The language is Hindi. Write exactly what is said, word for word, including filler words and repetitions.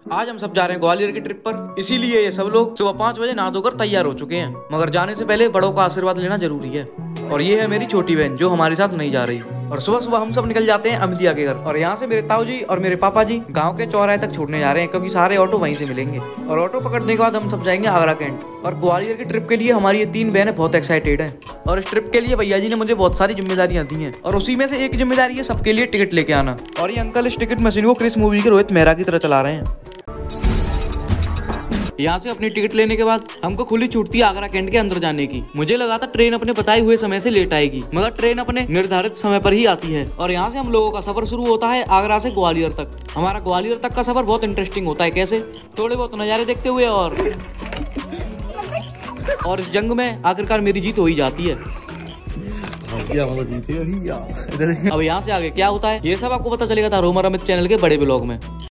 आज हम सब जा रहे हैं ग्वालियर की ट्रिप पर, इसीलिए ये सब लोग सुबह पाँच बजे नहा धोकर तैयार हो चुके हैं। मगर जाने से पहले बड़ों का आशीर्वाद लेना जरूरी है। और ये है मेरी छोटी बहन जो हमारे साथ नहीं जा रही। और सुबह सुबह हम सब निकल जाते हैं अमिलिया के घर, और यहाँ से मेरे ताऊ जी और मेरे पापा जी गांव के चौराहे तक छोड़ने जा रहे हैं, क्योंकि सारे ऑटो वहीं से मिलेंगे। और ऑटो पकड़ने के बाद हम सब जाएंगे आगरा कैंट। और ग्वालियर की ट्रिप के लिए हमारी ये तीन बहनें बहुत एक्साइटेड हैं। और इस ट्रिप के लिए भैया जी ने मुझे बहुत सारी जिम्मेदारियां दी हैं, और उसी में से एक जिम्मेदारी है सबके लिए टिकट लेके आना। और ये अंकल इस टिकट मशीन को क्रिस मूवी के रोहित मेहरा की तरह चला रहे हैं। यहाँ से अपनी टिकट लेने के बाद हमको खुली छूट थी आगरा कैंट के अंदर जाने की। मुझे लगा था ट्रेन अपने बताए हुए समय से लेट आएगी, मगर ट्रेन अपने निर्धारित समय पर ही आती है। और यहाँ से हम लोगों का सफर शुरू होता है आगरा से ग्वालियर तक। हमारा ग्वालियर तक का सफर बहुत इंटरेस्टिंग होता है। कैसे? थोड़े बहुत नज़ारे देखते हुए, और और इस जंग में आखिरकार मेरी जीत हो ही जाती है। अब यहाँ से आगे क्या होता है ये सब आपको पता चलेगा था रोमर अमित चैनल के बड़े ब्लॉग में।